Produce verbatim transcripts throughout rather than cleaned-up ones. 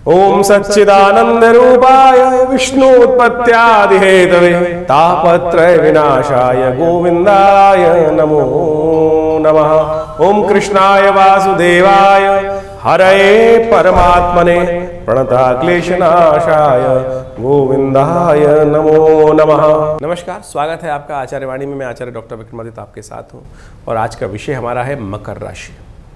ओम सच्चिदानंद रूपाय विष्णुत्पत्त्यादि Hathaway तापत्रय विनाशाय गोविंदाय नमो नमः। ओम कृष्णाय वासुदेवाय हरये परमात्मने प्रणता क्लेशनाशाय गोविंदाय नमो नमः। नमस्कार, स्वागत है आपका आचार्य वाणी में। मैं आचार्य डॉक्टर विक्रमादित्य आपके साथ हूँ और आज का विषय हमारा है मकर राशि।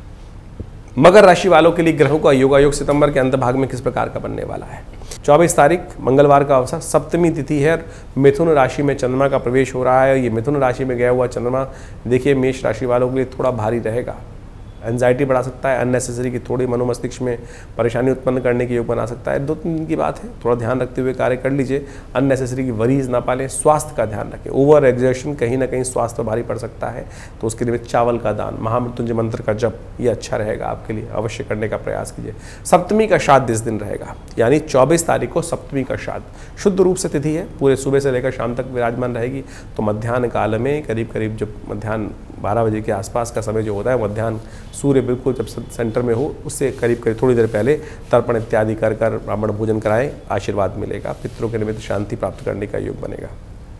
मकर राशि वालों के लिए ग्रहों का योगायोग सितंबर के अंत भाग में किस प्रकार का बनने वाला है। चौबीस तारीख मंगलवार का अवसर, सप्तमी तिथि है। मिथुन राशि में चंद्रमा का प्रवेश हो रहा है। ये मिथुन राशि में गया हुआ चंद्रमा देखिए मेष राशि वालों के लिए थोड़ा भारी रहेगा। एंजाइटी बढ़ा सकता है, अननेसेसरी की थोड़ी मनोमस्तिष्क में परेशानी उत्पन्न करने की योग बना सकता है। दो तीन दिन की बात है, थोड़ा ध्यान रखते हुए कार्य कर लीजिए। अननेसेसरी की वरीज ना पालें। स्वास्थ्य का ध्यान रखें। ओवर एग्जर्शन कहीं ना कहीं स्वास्थ्य पर भारी पड़ सकता है, तो उसके लिए चावल का दान, महामृत्युंजय मंत्र का जप, ये अच्छा रहेगा आपके लिए। अवश्य करने का प्रयास कीजिए। सप्तमी का श्राद्ध इस दिन रहेगा, यानी चौबीस तारीख को सप्तमी का श्राद्ध शुद्ध रूप से तिथि है, पूरे सुबह से लेकर शाम तक विराजमान रहेगी। तो मध्याह्न काल में करीब करीब जब मध्याह्न बारह बजे के आसपास का समय जो होता है, मध्याह्न सूर्य बिल्कुल जब सेंटर में हो उससे करीब करीब थोड़ी देर पहले तर्पण इत्यादि कर कर ब्राह्मण भोजन कराएं, आशीर्वाद मिलेगा। पितरों के निमित्त शांति प्राप्त करने का योग बनेगा।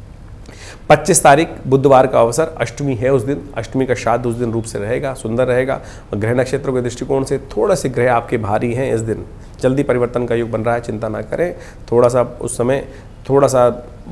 पच्चीस तारीख बुधवार का अवसर, अष्टमी है उस दिन। अष्टमी का श्राद्ध उस दिन रूप से रहेगा, सुंदर रहेगा। और ग्रह नक्षत्रों के दृष्टिकोण से थोड़ा से ग्रह आपके भारी हैं इस दिन। जल्दी परिवर्तन का योग बन रहा है, चिंता ना करें। थोड़ा सा उस समय थोड़ा सा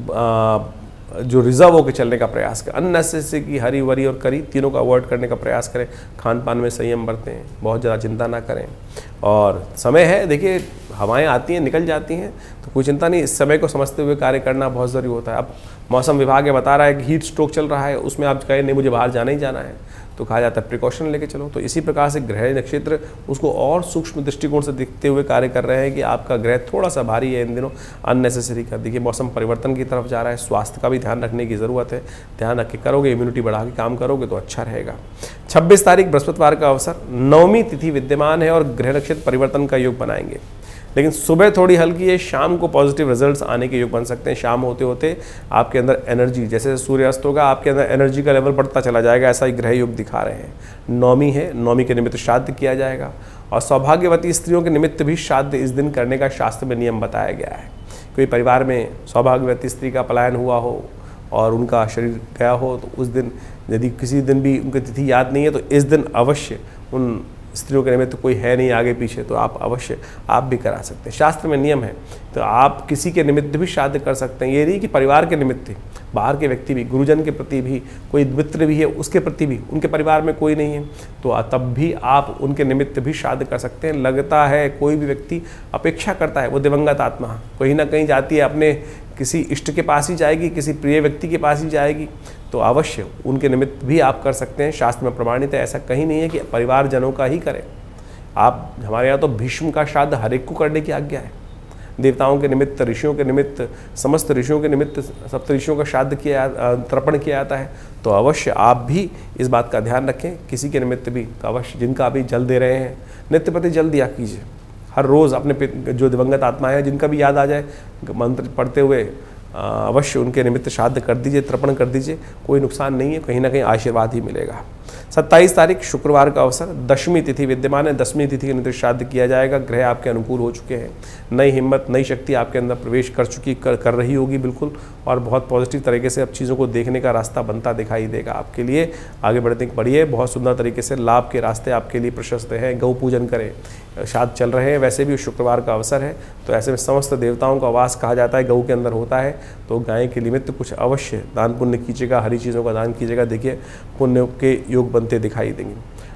आ, जो रिजर्व होकर चलने का प्रयास करें। अननेसेसरी की हरी वरी और करी तीनों का अवॉइड करने का प्रयास करें। खान पान में संयम बरतें, बहुत ज़्यादा चिंता ना करें। और समय है, देखिए हवाएं आती हैं निकल जाती हैं, तो कोई चिंता नहीं। इस समय को समझते हुए कार्य करना बहुत ज़रूरी होता है। अब मौसम विभाग ये बता रहा है कि हीट स्ट्रोक चल रहा है, उसमें आप कहें नहीं मुझे बाहर जाना ही जाना है, तो कहा जाता है प्रिकॉशन लेके चलो। तो इसी प्रकार से ग्रह नक्षत्र उसको और सूक्ष्म दृष्टिकोण से देखते हुए कार्य कर रहे हैं कि आपका ग्रह थोड़ा सा भारी है इन दिनों, अननेसेसरी का। देखिए मौसम परिवर्तन की तरफ जा रहा है, स्वास्थ्य का भी ध्यान रखने की ज़रूरत है। ध्यान रख के करोगे, इम्यूनिटी बढ़ा के काम करोगे तो अच्छा रहेगा। छब्बीस तारीख बृहस्पतिवार का अवसर, नवमी तिथि विद्यमान है और ग्रह नक्षत्र परिवर्तन का योग बनाएंगे। लेकिन सुबह थोड़ी हल्की है, शाम को पॉजिटिव रिजल्ट्स आने के योग बन सकते हैं। शाम होते होते आपके अंदर एनर्जी, जैसे सूर्यास्त होगा आपके अंदर एनर्जी का लेवल बढ़ता चला जाएगा, ऐसा ही ग्रह योग दिखा रहे हैं। नौमी है, नौमी के निमित्त श्राद्ध किया जाएगा और सौभाग्यवती स्त्रियों के निमित्त भी श्राद्ध इस दिन करने का शास्त्र में नियम बताया गया है। कोई परिवार में सौभाग्यवती स्त्री का पलायन हुआ हो और उनका शरीर गया हो, तो उस दिन यदि किसी दिन भी उनकी तिथि याद नहीं है तो इस दिन अवश्य उन स्त्रियों के निमित्त तो कोई है नहीं आगे पीछे, तो आप अवश्य आप भी करा सकते हैं। शास्त्र में नियम है, तो आप किसी के निमित्त भी श्राद्ध कर सकते हैं। ये नहीं कि परिवार के निमित्त, बाहर के व्यक्ति भी, गुरुजन के प्रति भी, कोई मित्र भी है उसके प्रति भी, उनके परिवार में कोई नहीं है तो तब भी आप उनके निमित्त भी श्राद्ध कर सकते हैं। लगता है कोई भी व्यक्ति अपेक्षा करता है, वो दिवंगत आत्मा कहीं ना कहीं जाती है, अपने किसी इष्ट के पास ही जाएगी, किसी प्रिय व्यक्ति के पास ही जाएगी, तो अवश्य उनके निमित्त भी आप कर सकते हैं। शास्त्र में प्रमाणित है, ऐसा कहीं नहीं है कि परिवारजनों का ही करें आप। हमारे यहाँ तो भीष्म का श्राद्ध हर एक को करने की आज्ञा है। देवताओं के निमित्त, ऋषियों के निमित्त, समस्त ऋषियों के निमित्त सप्त ऋषियों का श्राद्ध किया, तर्पण किया जाता है। तो अवश्य आप भी इस बात का ध्यान रखें, किसी के निमित्त भी तो अवश्य, जिनका अभी जल दे रहे हैं नित्य प्रति जल दिया कीजिए। हर रोज़ अपने जो दिवंगत आत्मा है जिनका भी याद आ जाए, मंत्र पढ़ते हुए अवश्य उनके निमित्त श्राद्ध कर दीजिए, तर्पण कर दीजिए। कोई नुकसान नहीं है, कहीं ना कहीं आशीर्वाद ही मिलेगा। सत्ताईस तारीख शुक्रवार का अवसर, दशमी तिथि विद्यमान है। दसवीं तिथि के निमित्त श्राद्ध किया जाएगा। ग्रह आपके अनुकूल हो चुके हैं। नई हिम्मत, नई शक्ति आपके अंदर प्रवेश कर चुकी कर, कर रही होगी बिल्कुल, और बहुत पॉजिटिव तरीके से अब चीज़ों को देखने का रास्ता बनता दिखाई देगा आपके लिए। आगे बढ़ते बढ़िए, बहुत सुंदर तरीके से लाभ के रास्ते आपके लिए प्रशस्त हैं। गौ पूजन करें, श्राद्ध चल रहे हैं, वैसे भी शुक्रवार का अवसर है, तो ऐसे में समस्त देवताओं का वास कहा जाता है गऊ के अंदर होता है। तो गाय के निमित्त कुछ अवश्य दान पुण्य कीजिएगा, हरी चीज़ों का दान कीजिएगा। देखिए पुण्य के योग बनते दिखाई देंगे।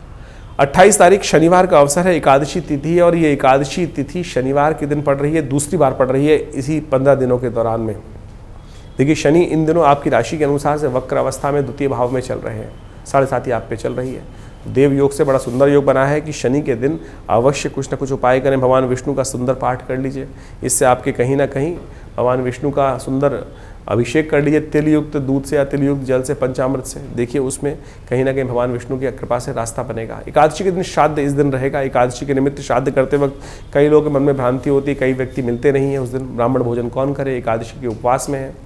अट्ठाईस तारीख शनिवार का अवसर है, एकादशी तिथि है और ये एकादशी तिथि शनिवार के दिन पड़ रही है, दूसरी बार पड़ रही है इसी पंद्रह दिनों के दौरान में। देखिए शनि इन दिनों आपकी राशि के अनुसार से वक्र अवस्था में द्वितीय भाव में चल रहे हैं, साढ़े सात ही आप पे चल रही है। देव योग से बड़ा सुंदर योग बना है कि शनि के दिन अवश्य कुछ न कुछ उपाय करें। भगवान विष्णु का सुंदर पाठ कर लीजिए, इससे आपके कहीं ना कहीं भगवान विष्णु का सुंदर अभिषेक कर लीजिए, तिल युक्त दूध से या तिल युक्त जल से, पंचामृत से। देखिए उसमें कहीं ना कहीं भगवान विष्णु की कृपा से रास्ता बनेगा। एकादशी के दिन श्राद्ध इस दिन रहेगा। एकादशी के निमित्त श्राद्ध करते वक्त कई लोगों के मन में भ्रांति होती है, कई व्यक्ति मिलते नहीं हैं उस दिन। ब्राह्मण भोजन कौन करे, एकादशी के उपवास में है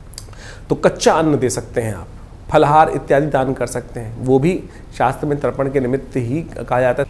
तो कच्चा अन्न दे सकते हैं आप, फलहार इत्यादि दान कर सकते हैं, वो भी शास्त्र में तर्पण के निमित्त ही कहा जाता है।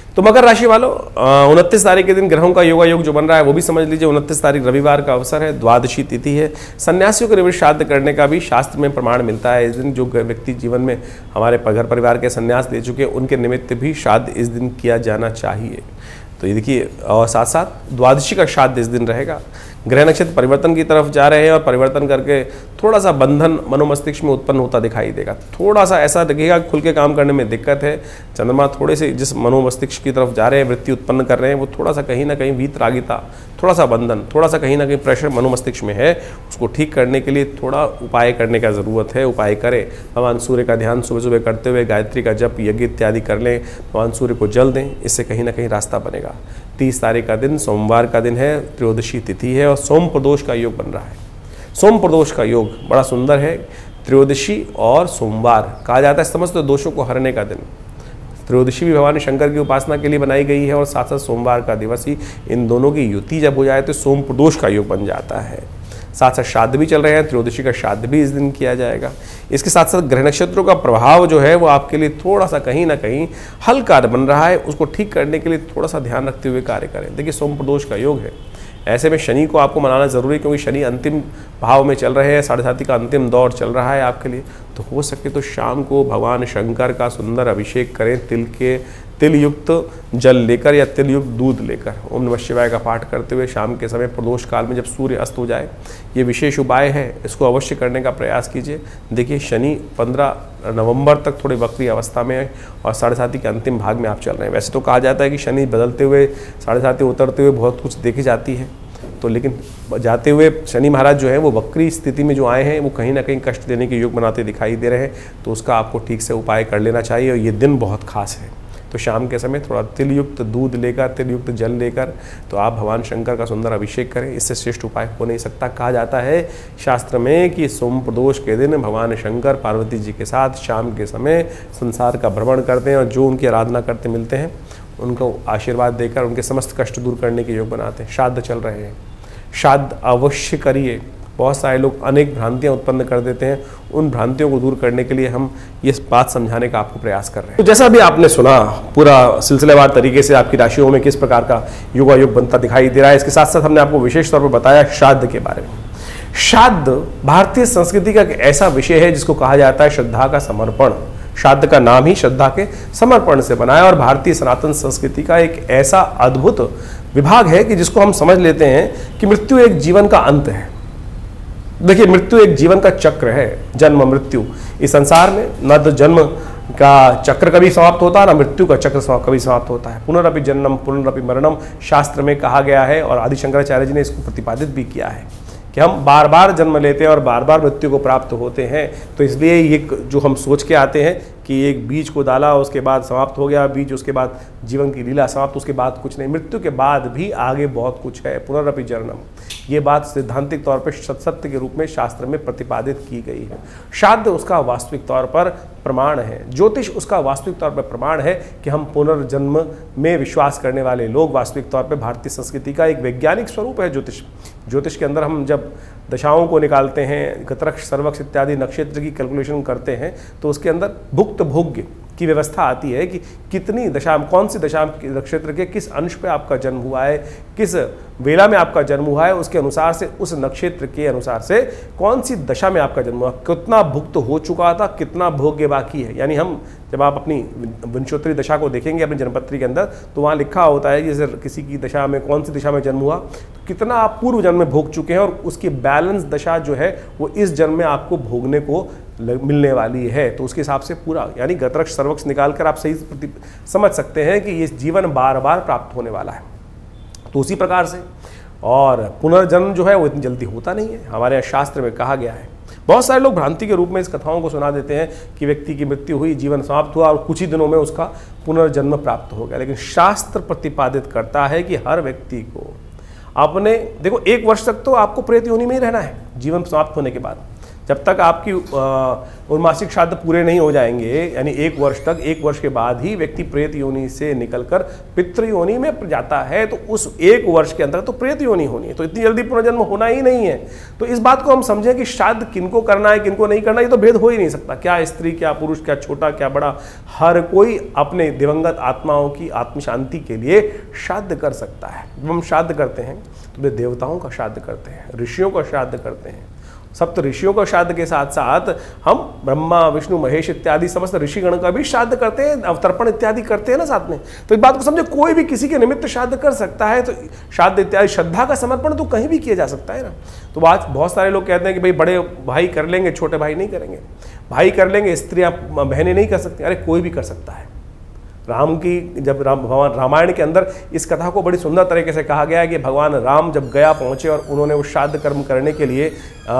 तो मकर राशि वालों, उनतीस तारीख के दिन ग्रहों का योगा योग जो बन रहा है वो भी समझ लीजिए। उनतीस तारीख रविवार का अवसर है, द्वादशी तिथि है। सन्यासियों को निवृत्त श्राद्ध करने का भी शास्त्र में प्रमाण मिलता है। इस दिन जो व्यक्ति जीवन में हमारे घर परिवार के सन्यास ले चुके हैं उनके निमित्त भी श्राद्ध इस दिन किया जाना चाहिए। तो ये देखिए, और साथ साथ द्वादशी का श्राद्ध इस दिन रहेगा। ग्रह नक्षत्र परिवर्तन की तरफ जा रहे हैं और परिवर्तन करके थोड़ा सा बंधन मनोमस्तिष्क में उत्पन्न होता दिखाई देगा। थोड़ा सा ऐसा लगेगा खुल के काम करने में दिक्कत है। चंद्रमा थोड़े से जिस मनोमस्तिष्क की तरफ जा रहे हैं, वृत्ति उत्पन्न कर रहे हैं, वो थोड़ा सा कहीं ना कहीं वीतरागिता, थोड़ा सा बंधन, थोड़ा सा कहीं ना कहीं प्रेशर मनोमस्तिष्क में है। उसको ठीक करने के लिए थोड़ा उपाय करने का ज़रूरत है। उपाय करें, भगवान सूर्य का ध्यान सुबह सुबह करते हुए गायत्री का जप, यज्ञ इत्यादि कर लें, भगवान सूर्य को जल दें, इससे कहीं ना कहीं रास्ता बनेगा। तीस तारीख का दिन सोमवार का दिन है, त्रयोदशी तिथि है और सोम प्रदोष का योग बन रहा है। सोम प्रदोष का योग बड़ा सुंदर है। त्रयोदशी और सोमवार कहा जाता है समस्त दोषों को हरने का दिन। त्रयोदशी भी भगवान शंकर की उपासना के लिए बनाई गई है और साथ साथ सोमवार का दिवस ही, इन दोनों की युति जब हो जाए तो सोम प्रदोष का योग बन जाता है। साथ साथ श्राद्ध भी चल रहे हैं, त्रयोदशी का श्राद्ध भी इस दिन किया जाएगा। इसके साथ साथ ग्रह नक्षत्रों का प्रभाव जो है वो आपके लिए थोड़ा सा कहीं ना कहीं हल्का बन रहा है। उसको ठीक करने के लिए थोड़ा सा ध्यान रखते हुए कार्य करें। देखिए, सोम प्रदोष का योग है, ऐसे में शनि को आपको मनाना जरूरी है, क्योंकि शनि अंतिम भाव में चल रहे हैं, साढ़े साथी का अंतिम दौर चल रहा है आपके लिए। तो हो सके तो शाम को भगवान शंकर का सुंदर अभिषेक करें, तिल के तिल युक्त जल लेकर या तिल युक्त दूध लेकर ओम नमः शिवाय का पाठ करते हुए शाम के समय प्रदोष काल में जब सूर्य अस्त हो जाए। ये विशेष उपाय है, इसको अवश्य करने का प्रयास कीजिए। देखिए, शनि पंद्रह नवंबर तक थोड़ी वक्री अवस्था में है और साढ़े साथी के अंतिम भाग में आप चल रहे हैं। वैसे तो कहा जाता है कि शनि बदलते हुए, साढ़े साथी उतरते हुए बहुत कुछ देखी जाती है, तो लेकिन जाते हुए शनि महाराज जो है वो वक्री स्थिति में जो आए हैं वो कहीं ना कहीं कष्ट देने के योग बनाते दिखाई दे रहे हैं। तो उसका आपको ठीक से उपाय कर लेना चाहिए और ये दिन बहुत खास है। तो शाम के समय थोड़ा तिल युक्त दूध लेकर, तिल युक्त जल लेकर तो आप भगवान शंकर का सुंदर अभिषेक करें। इससे श्रेष्ठ उपाय हो नहीं सकता। कहा जाता है शास्त्र में कि सोम प्रदोष के दिन भगवान शंकर पार्वती जी के साथ शाम के समय संसार का भ्रमण करते हैं और जो उनकी आराधना करते मिलते हैं उनको आशीर्वाद देकर उनके समस्त कष्ट दूर करने के योग बनाते हैं। श्राद्ध चल रहे हैं, श्राद्ध अवश्य करिए। बहुत सारे लोग अनेक भ्रांतियां उत्पन्न कर देते हैं, उन भ्रांतियों को दूर करने के लिए हम ये बात समझाने का आपको प्रयास कर रहे हैं। तो जैसा भी आपने सुना, पूरा सिलसिलेवार तरीके से आपकी राशियों में किस प्रकार का योगा योग बनता दिखाई दे रहा है। इसके साथ साथ हमने आपको विशेष तौर पर बताया श्राद्ध के बारे में। श्राद्ध भारतीय संस्कृति का एक ऐसा विषय है जिसको कहा जाता है श्रद्धा का समर्पण। श्राद्ध का नाम ही श्रद्धा के समर्पण से बना है और भारतीय सनातन संस्कृति का एक ऐसा अद्भुत विभाग है कि जिसको हम समझ लेते हैं कि मृत्यु एक जीवन का अंत है। देखिए, मृत्यु एक जीवन का चक्र है, जन्म मृत्यु। इस संसार में न तो जन्म का चक्र कभी समाप्त होता है, ना मृत्यु का चक्र कभी समाप्त होता है। पुनरअपि जन्म पुनरअपि मरणम शास्त्र में कहा गया है और आदि शंकराचार्य जी ने इसको प्रतिपादित भी किया है कि हम बार बार जन्म लेते हैं और बार बार मृत्यु को प्राप्त होते हैं। तो इसलिए ये जो हम सोच के आते हैं कि एक बीज को डाला, उसके बाद समाप्त हो गया बीज, उसके बाद जीवन की लीला समाप्त, उसके बाद कुछ नहीं। मृत्यु के बाद भी आगे बहुत कुछ है, पुनरअपि जन्म। ये बात सैद्धांतिक तौर पर सत्य के रूप में शास्त्र में प्रतिपादित की गई है। श्राद्ध उसका वास्तविक तौर पर प्रमाण है, ज्योतिष उसका वास्तविक तौर पर प्रमाण है कि हम पुनर्जन्म में विश्वास करने वाले लोग वास्तविक तौर पर भारतीय संस्कृति का एक वैज्ञानिक स्वरूप है ज्योतिष। ज्योतिष के अंदर हम जब दशाओं को निकालते हैं, गतरक्ष सर्वक्ष इत्यादि नक्षत्र की कैलकुलेशन करते हैं तो उसके अंदर भुक्त भोग्य की व्यवस्था आती है कि कितनी दशा, कौन सी दशा नक्षत्र के किस अंश पे आपका जन्म हुआ है, किस वेला में आपका जन्म हुआ है, उसके अनुसार से उस नक्षत्र के अनुसार से कौन सी दशा में आपका जन्म हुआ, कितना भुक्त हो चुका था, कितना भोग्य बाकी है। यानी हम जब आप अपनी विंशोत्तरी दशा को देखेंगे अपनी जन्मपत्री के अंदर तो वहाँ लिखा होता है जैसे किसी की दशा में कौन सी दशा में जन्म हुआ, तो कितना आप पूर्व जन्म में भोग चुके हैं और उसकी बैलेंस दशा जो है वो इस जन्म में आपको भोगने को मिलने वाली है। तो उसके हिसाब से पूरा यानी गतरक्ष सर्वक्ष निकाल कर आप सही समझ सकते हैं कि ये जीवन बार बार प्राप्त होने वाला है। तो उसी प्रकार से और पुनर्जन्म जो है वो इतनी जल्दी होता नहीं है, हमारे यहाँ शास्त्र में कहा गया है। बहुत सारे लोग भ्रांति के रूप में इस कथाओं को सुना देते हैं कि व्यक्ति की मृत्यु हुई, जीवन समाप्त हुआ और कुछ ही दिनों में उसका पुनर्जन्म प्राप्त हो गया। लेकिन शास्त्र प्रतिपादित करता है कि हर व्यक्ति को अपने, देखो एक वर्ष तक तो आपको प्रेत योनि में ही रहना है जीवन समाप्त होने के बाद। जब तक आपकी उन्मासिक श्राद्ध पूरे नहीं हो जाएंगे, यानी एक वर्ष तक, एक वर्ष के बाद ही व्यक्ति प्रेत योनि से निकलकर पितृ योनि में जाता है, तो उस एक वर्ष के अंदर तो प्रेत योनि होनी है, तो इतनी जल्दी पुनर्जन्म होना ही नहीं है। तो इस बात को हम समझें कि श्राद्ध किनको करना है किनको नहीं करना, ये तो भेद हो ही नहीं सकता। क्या स्त्री, क्या पुरुष, क्या छोटा, क्या बड़ा, हर कोई अपने दिवंगत आत्माओं की आत्म शांति के लिए श्राद्ध कर सकता है। जब हम श्राद्ध करते हैं तो वे देवताओं का श्राद्ध करते हैं, ऋषियों का श्राद्ध करते हैं। सप्त ऋषियों का श्राद्ध के साथ साथ हम ब्रह्मा, विष्णु, महेश इत्यादि समस्त ऋषिगण का भी श्राद्ध करते हैं, अवतर्पण इत्यादि करते हैं ना साथ में। तो इस बात को समझे, कोई भी किसी के निमित्त श्राद्ध कर सकता है। तो श्राद्ध इत्यादि श्रद्धा का समर्पण तो कहीं भी किया जा सकता है ना। तो आज बहुत सारे लोग कहते हैं कि भाई बड़े भाई कर लेंगे, छोटे भाई नहीं करेंगे, भाई कर लेंगे, स्त्रियां बहनें नहीं कर सकती। अरे कोई भी कर सकता है। राम की जब राम भगवान रामायण के अंदर इस कथा को बड़ी सुंदर तरीके से कहा गया है कि भगवान राम जब गया पहुंचे और उन्होंने वो श्राद्ध कर्म करने के लिए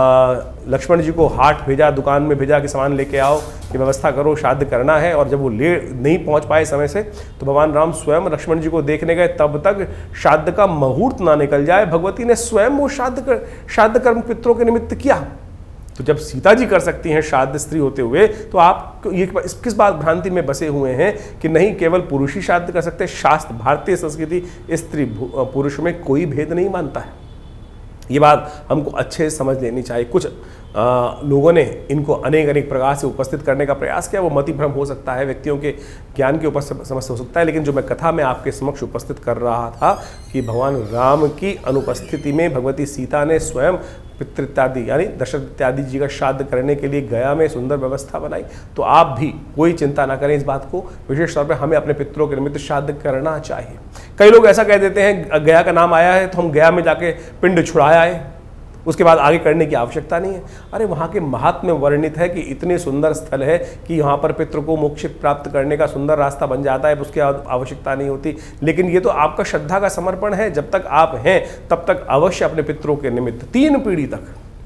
लक्ष्मण जी को हाट भेजा, दुकान में भेजा कि सामान लेके आओ, कि व्यवस्था करो, श्राद्ध करना है। और जब वो ले नहीं पहुंच पाए समय से, तो भगवान राम स्वयं लक्ष्मण जी को देखने गए, तब तक श्राद्ध का मुहूर्त ना निकल जाए, भगवती ने स्वयं वो श्राद्ध कर श्राद्ध कर्म पितरों के निमित्त किया। तो जब सीता जी कर सकती हैं श्राद्ध स्त्री होते हुए, तो आप ये किस बात भ्रांति में बसे हुए हैं कि नहीं केवल पुरुष ही श्राद्ध कर सकते हैं। शास्त्र, भारतीय संस्कृति स्त्री पुरुष में कोई भेद नहीं मानता है। ये बात हमको अच्छे से समझ लेनी चाहिए। कुछ आ, लोगों ने इनको अनेक अनेक प्रकार से उपस्थित करने का प्रयास किया। वो मति भ्रम हो सकता है, व्यक्तियों के ज्ञान के ऊपर समस्या हो सकता है, लेकिन जो मैं कथा में आपके समक्ष उपस्थित कर रहा था कि भगवान राम की अनुपस्थिति में भगवती सीता ने स्वयं पितृ इत्यादि यानी दशरथ इत्यादि जी का श्राद्ध करने के लिए गया में सुंदर व्यवस्था बनाई। तो आप भी कोई चिंता ना करें इस बात को, विशेष तौर पर हमें अपने पितरों के निमित्त श्राद्ध करना चाहिए। कई लोग ऐसा कह देते हैं गया का नाम आया है तो हम गया में जाके पिंड छुड़ाया है, उसके बाद आगे करने की आवश्यकता नहीं है। अरे वहाँ के महात्म्य वर्णित है कि इतने सुंदर स्थल है कि यहाँ पर पितृ को मोक्ष प्राप्त करने का सुंदर रास्ता बन जाता है, उसकी आवश्यकता नहीं होती। लेकिन ये तो आपका श्रद्धा का समर्पण है। जब तक आप हैं तब तक अवश्य अपने पितरों के निमित्त तीन पीढ़ी तक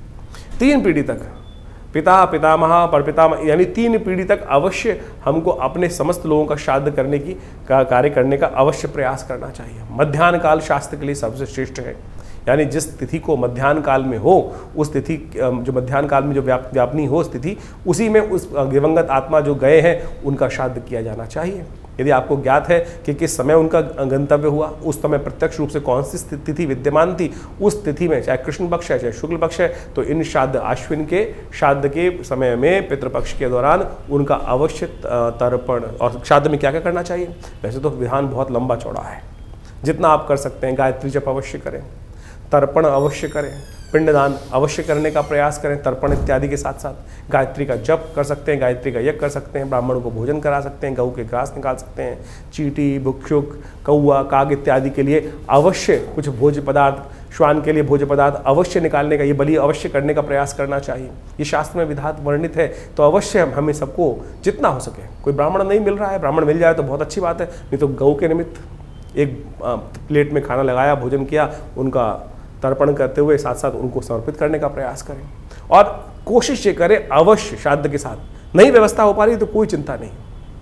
तीन पीढ़ी तक पिता, पितामह, परपितामह यानी तीन पीढ़ी तक अवश्य हमको अपने समस्त लोगों का श्राद्ध करने की का कार्य करने का अवश्य प्रयास करना चाहिए। मध्याह्न काल शास्त्र के लिए सबसे श्रेष्ठ है, यानी जिस तिथि को मध्याह्न काल में हो, उस तिथि जो मध्याह्न काल में जो व्याप व्यापनी हो उस तिथि, उसी में उस दिवंगत आत्मा जो गए हैं उनका श्राद्ध किया जाना चाहिए। यदि आपको ज्ञात है कि किस समय उनका गंतव्य हुआ, उस समय प्रत्यक्ष रूप से कौन सी तिथि विद्यमान थी, उस तिथि में चाहे कृष्ण पक्ष है चाहे शुक्ल पक्ष है, तो इन श्राद्ध आश्विन के श्राद्ध के समय में पितृपक्ष के दौरान उनका अवश्य तर्पण। और श्राद्ध में क्या क्या करना चाहिए, वैसे तो विधान बहुत लंबा चौड़ा है, जितना आप कर सकते हैं। गायत्री जप अवश्य करें, तर्पण अवश्य करें, पिंडदान अवश्य करने का प्रयास करें, तर्पण इत्यादि के साथ साथ गायत्री का जप कर सकते हैं, गायत्री का यज्ञ कर सकते हैं, ब्राह्मणों को भोजन करा सकते हैं, गऊ के घास निकाल सकते हैं, चींटी, भिक्षुक, कौआ, काग इत्यादि के लिए अवश्य कुछ भोज्य पदार्थ, श्वान के लिए भोज्य पदार्थ अवश्य निकालने का, ये बलि अवश्य करने का प्रयास करना चाहिए। ये शास्त्र में विधात वर्णित है, तो अवश्य हमें सबको जितना हो सके। कोई ब्राह्मण नहीं मिल रहा है, ब्राह्मण मिल जाए तो बहुत अच्छी बात है, नहीं तो गऊ के निमित्त एक प्लेट में खाना लगाया, भोजन किया, उनका तर्पण करते हुए साथ साथ उनको समर्पित करने का प्रयास करें। और कोशिश ये करें अवश्य श्राद्ध के साथ। नहीं व्यवस्था हो पा रही तो कोई चिंता नहीं,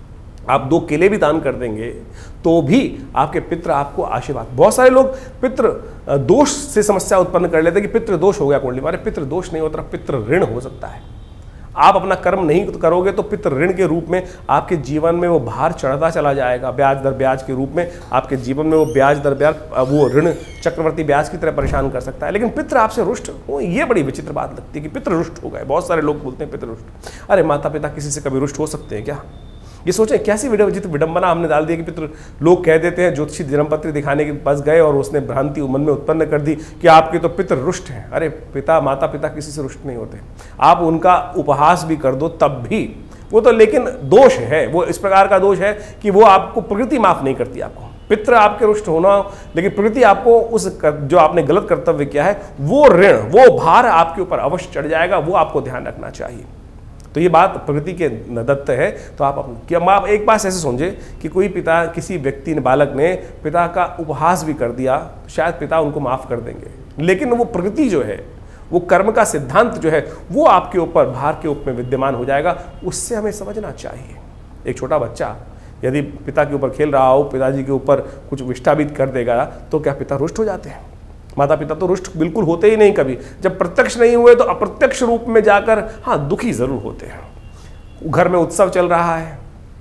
आप दो केले भी दान कर देंगे तो भी आपके पितृ आपको आशीर्वाद। बहुत सारे लोग पितृ दोष से समस्या उत्पन्न कर लेते हैं कि पितृ दोष हो गया कुंडली में। अरे पितृ दोष नहीं होता, पितृ ऋण हो सकता है। आप अपना कर्म नहीं करोगे तो पितृ ऋण के रूप में आपके जीवन में वो भार चढ़ता चला जाएगा, ब्याज दर ब्याज के रूप में आपके जीवन में वो ब्याज दर ब्याज वो ऋण चक्रवर्ती ब्याज की तरह परेशान कर सकता है। लेकिन पितृ आपसे रुष्ट हो, ये बड़ी विचित्र बात लगती है कि पितृ रुष्ट हो गए। बहुत सारे लोग बोलते हैं पितृ रुष्ट। अरे माता पिता किसी से कभी रुष्ट हो सकते हैं क्या? ये सोचें कैसी विचित्र विडंबना हमने डाल दी कि पितृ लोग कह देते हैं, ज्योतिषी जन्मपत्र दिखाने के पास गए और उसने भ्रांति मन में उत्पन्न कर दी कि आपके तो पितृ रुष्ट हैं। अरे पिता माता पिता किसी से रुष्ट नहीं होते, आप उनका उपहास भी कर दो तब भी वो तो, लेकिन दोष है, वो इस प्रकार का दोष है कि वो आपको प्रकृति माफ नहीं करती। आपको पितृ आपके रुष्ट होना, लेकिन प्रकृति आपको उस जो आपने गलत कर्तव्य किया है वो ऋण वो भार आपके ऊपर अवश्य चढ़ जाएगा, वो आपको ध्यान रखना चाहिए। तो ये बात प्रकृति के दत्त है। तो आप कि आप एक बात ऐसे समझे कि कोई पिता किसी व्यक्ति ने बालक ने पिता का उपहास भी कर दिया, शायद पिता उनको माफ कर देंगे, लेकिन वो प्रकृति जो है, वो कर्म का सिद्धांत जो है वो आपके ऊपर भार के रूप में विद्यमान हो जाएगा। उससे हमें समझना चाहिए। एक छोटा बच्चा यदि पिता के ऊपर खेल रहा हो, पिताजी के ऊपर कुछ विष्ठापित कर देगा तो क्या पिता रुष्ट हो जाते हैं? माता पिता तो रुष्ट बिल्कुल होते ही नहीं कभी, जब प्रत्यक्ष नहीं हुए तो अप्रत्यक्ष रूप में जाकर हाँ दुखी जरूर होते हैं। घर में उत्सव चल रहा है,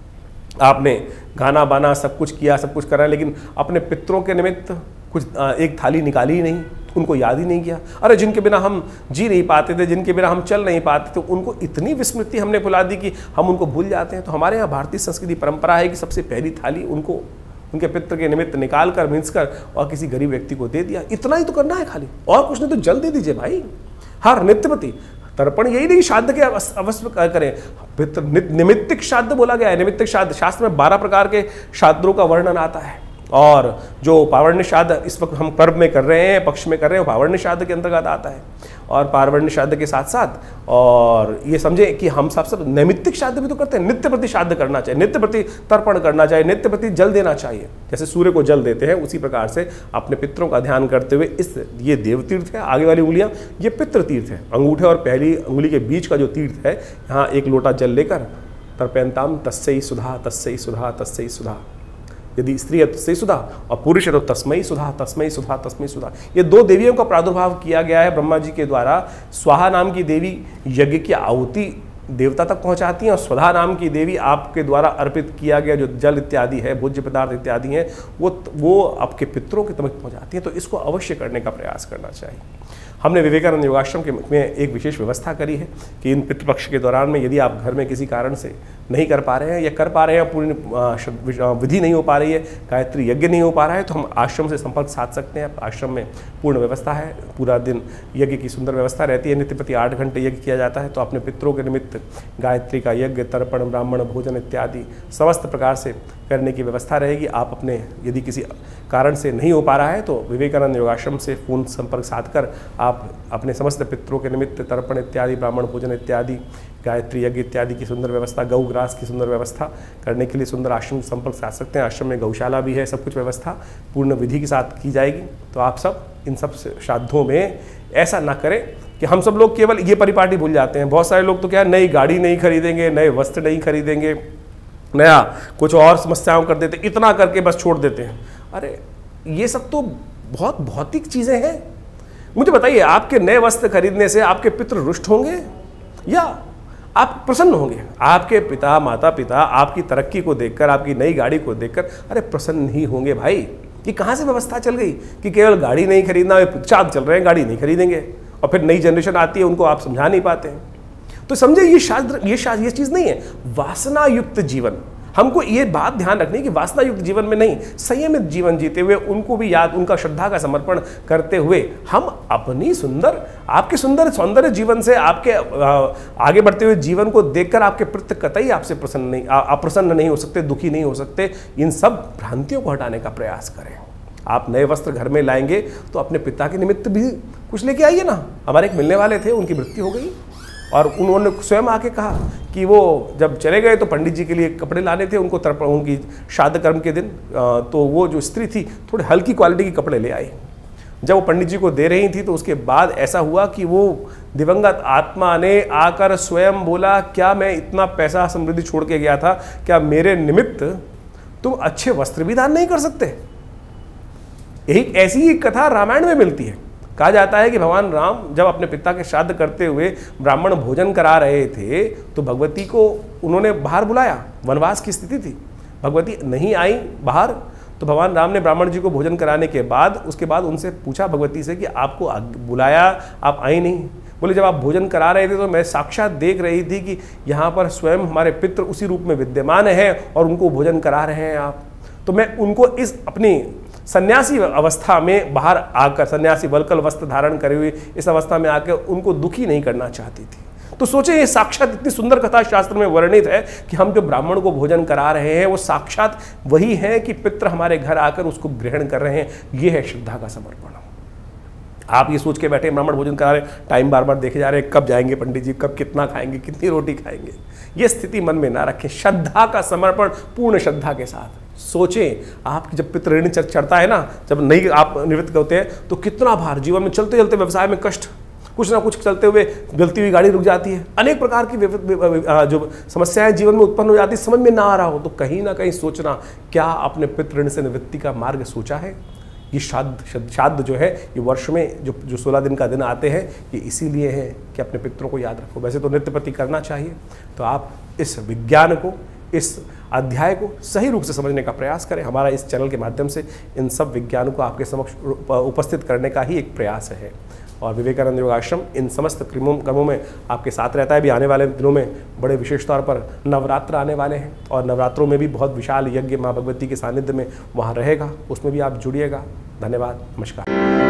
आपने गाना बाना सब कुछ किया, सब कुछ करा, लेकिन अपने पितरों के निमित्त कुछ एक थाली निकाली ही नहीं, उनको याद ही नहीं किया। अरे जिनके बिना हम जी नहीं पाते थे, जिनके बिना हम चल नहीं पाते थे, उनको इतनी विस्मृति हमने भुला दी कि हम उनको भूल जाते हैं। तो हमारे यहाँ भारतीय संस्कृति परंपरा है कि सबसे पहली थाली उनको उनके पितृ के निमित्त निकाल कर मिंस कर और किसी गरीब व्यक्ति को दे दिया। इतना ही तो करना है खाली, और कुछ नहीं तो जल दे दीजिए भाई। हर नित्यपति तर्पण यही नहीं श्राद्ध के अवश्य करें, पितृ निमित्तिक श्राद्ध बोला गया है। निमित्तिक श्राद्ध शास्त्र में बारह प्रकार के श्राद्धों का वर्णन आता है, और जो पावर्ण्य श्राद्ध इस वक्त हम पर्व में कर रहे हैं, पक्ष में कर रहे हैं, पावर्ण्य श्राद्ध के अंतर्गत आता है। और पावर्ण्य श्राद्ध के साथ साथ और ये समझे कि हम सब सब नैमित्तिक श्राद्ध भी तो करते हैं। नित्य प्रति श्राद्ध करना चाहिए, नित्य प्रति तर्पण करना चाहिए, नित्य प्रति जल देना चाहिए। जैसे सूर्य को जल देते हैं उसी प्रकार से अपने पितरों का ध्यान करते हुए इस ये देव तीर्थ है, आगे वाली उंगलियां ये पितृ तीर्थ है, अंगूठे और पहली उंगली के बीच का जो तीर्थ है, यहाँ एक लोटा जल लेकर तर्पयन्ताम तस्यै सुधा तस्यै सुधा तस्यै सुधा। यदि स्त्री है तो तस्मै सुधा और पुरुष है तो तस्मै सुधा तस्मै सुधा तस्मै सुधा। ये दो देवियों का प्रादुर्भाव किया गया है ब्रह्मा जी के द्वारा। स्वाहा नाम की देवी यज्ञ की आहुति देवता तक पहुंचाती हैं, और स्वधा नाम की देवी आपके द्वारा अर्पित किया गया जो जल इत्यादि है, भोज्य पदार्थ इत्यादि हैं, वो वो आपके पितरों के तक पहुंचाती हैं। तो इसको अवश्य करने का प्रयास करना चाहिए। हमने विवेकानंद योगाश्रम के में एक विशेष व्यवस्था करी है कि इन पितृपक्ष के दौरान में यदि आप घर में किसी कारण से नहीं कर पा रहे हैं या कर पा रहे हैं, पूर्ण विधि नहीं हो पा रही है, गायत्री यज्ञ नहीं हो पा रहा है, तो हम आश्रम से संपर्क साध सकते हैं। आश्रम में पूर्ण व्यवस्था है, पूरा दिन यज्ञ की सुंदर व्यवस्था रहती है, नित्य प्रति आठ घंटे यज्ञ किया जाता है। तो अपने पितरों के निमित्त गायत्री का यज्ञ, तर्पण, ब्राह्मण भोजन इत्यादि समस्त प्रकार से करने की व्यवस्था रहेगी। आप अपने यदि किसी कारण से नहीं हो पा रहा है तो विवेकानंद योगाश्रम से फोन संपर्क साधकर आप अपने समस्त पितरों के निमित्त तर्पण इत्यादि, ब्राह्मण भोजन इत्यादि, गायत्री यज्ञ इत्यादि की सुंदर व्यवस्था, गौ ग्रास की सुंदर व्यवस्था करने के लिए सुंदर आश्रम से संपर्क साध सकते हैं। आश्रम में गौशाला भी है, सब कुछ व्यवस्था पूर्ण विधि के साथ की जाएगी। तो आप सब इन सब श्राद्धों में ऐसा ना करें कि हम सब लोग केवल ये परिपाटी भूल जाते हैं। बहुत सारे लोग तो क्या नई गाड़ी नहीं खरीदेंगे, नए वस्त्र नहीं खरीदेंगे, नया कुछ और समस्याओं कर देते, इतना करके बस छोड़ देते हैं। अरे ये सब तो बहुत भौतिक चीज़ें हैं। मुझे बताइए, आपके नए वस्त्र खरीदने से आपके पितृ रुष्ट होंगे या आप प्रसन्न होंगे? आपके पिता माता पिता आपकी तरक्की को देखकर, आपकी नई गाड़ी को देखकर अरे प्रसन्न ही होंगे भाई। ये कहाँ से व्यवस्था चल गई कि केवल गाड़ी नहीं खरीदना, चाँद चल रहे हैं गाड़ी नहीं खरीदेंगे, और फिर नई जनरेशन आती है उनको आप समझा नहीं पाते हैं। तो समझे ये शास्त्र ये शास्त्र ये चीज़ नहीं है। वासना युक्त जीवन, हमको ये बात ध्यान रखनी है कि वासना युक्त जीवन में नहीं, संयमित जीवन जीते हुए उनको भी याद, उनका श्रद्धा का समर्पण करते हुए हम अपनी सुंदर, आपके सुंदर सौंदर्य जीवन से, आपके आगे बढ़ते हुए जीवन को देखकर आपके प्रति कतई आपसे प्रसन्न नहीं, अप्रसन्न नहीं हो सकते, दुखी नहीं हो सकते। इन सब भ्रांतियों को हटाने का प्रयास करें। आप नए वस्त्र घर में लाएंगे तो अपने पिता के निमित्त भी कुछ लेके आइए ना। हमारे एक मिलने वाले थे, उनकी मृत्यु हो गई और उन्होंने स्वयं आके कहा कि वो जब चले गए तो पंडित जी के लिए कपड़े लाने थे उनको, तर्पण उनकी श्राद्ध कर्म के दिन, तो वो जो स्त्री थी थोड़े हल्की क्वालिटी के कपड़े ले आई। जब वो पंडित जी को दे रही थी तो उसके बाद ऐसा हुआ कि वो दिवंगत आत्मा ने आकर स्वयं बोला, क्या मैं इतना पैसा समृद्धि छोड़ के गया था, क्या मेरे निमित्त तुम अच्छे वस्त्र भी दान नहीं कर सकते? एक ऐसी ही कथा रामायण में मिलती है। कहा जाता है कि भगवान राम जब अपने पिता के श्राद्ध करते हुए ब्राह्मण भोजन करा रहे थे तो भगवती को उन्होंने बाहर बुलाया, वनवास की स्थिति थी, भगवती नहीं आई बाहर, तो भगवान राम ने ब्राह्मण जी को भोजन कराने के बाद उसके बाद उनसे पूछा भगवती से कि आपको बुलाया, आप आई नहीं? बोले जब आप भोजन करा रहे थे तो मैं साक्षात देख रही थी कि यहाँ पर स्वयं हमारे पितृ उसी रूप में विद्यमान हैं और उनको भोजन करा रहे हैं आप, तो मैं उनको इस अपनी सन्यासी अवस्था में बाहर आकर, सन्यासी वल्कल वस्त्र धारण करे हुए इस अवस्था में आकर उनको दुखी नहीं करना चाहती थी। तो सोचे ये साक्षात इतनी सुंदर कथा शास्त्र में वर्णित है कि हम जो ब्राह्मण को भोजन करा रहे हैं वो साक्षात वही है कि पितृ हमारे घर आकर उसको ग्रहण कर रहे हैं। ये है श्रद्धा का समर्पण। आप ये सोच के बैठे ब्राह्मण भोजन करा रहे, टाइम बार बार देखे जा रहे हैं, कब जाएंगे पंडित जी, कब कितना खाएंगे, कितनी रोटी खाएंगे, ये स्थिति मन में ना रखें। श्रद्धा का समर्पण पूर्ण श्रद्धा के साथ सोचें। आपकी जब पितृ ऋण चढ़ता है ना, जब नहीं आप निवृत्त होते हैं तो कितना भार, जीवन में चलते चलते व्यवसाय में कष्ट, कुछ ना कुछ चलते हुए गलती हुई गाड़ी रुक जाती है, अनेक प्रकार की जो समस्याएं जीवन में उत्पन्न हो जाती है, समझ में ना आ रहा हो तो कहीं ना कहीं सोचना, क्या आपने पितृ ऋण से निवृत्ति का मार्ग सोचा है? ये श्राद्ध श्राद्ध जो है ये वर्ष में जो जो सोलह दिन का दिन आते हैं ये इसीलिए है कि अपने पितरों को याद रखो। वैसे तो नित्य प्रति करना चाहिए, तो आप इस विज्ञान को, इस अध्याय को सही रूप से समझने का प्रयास करें। हमारा इस चैनल के माध्यम से इन सब विज्ञानों को आपके समक्ष उपस्थित करने का ही एक प्रयास है। और विवेकानंद योगाश्रम इन समस्त क्रमों क्रमों में आपके साथ रहता है। भी आने वाले दिनों में बड़े विशेष तौर पर नवरात्र आने वाले हैं और नवरात्रों में भी बहुत विशाल यज्ञ माँ भगवती के सानिध्य में वहाँ रहेगा, उसमें भी आप जुड़िएगा। धन्यवाद, नमस्कार।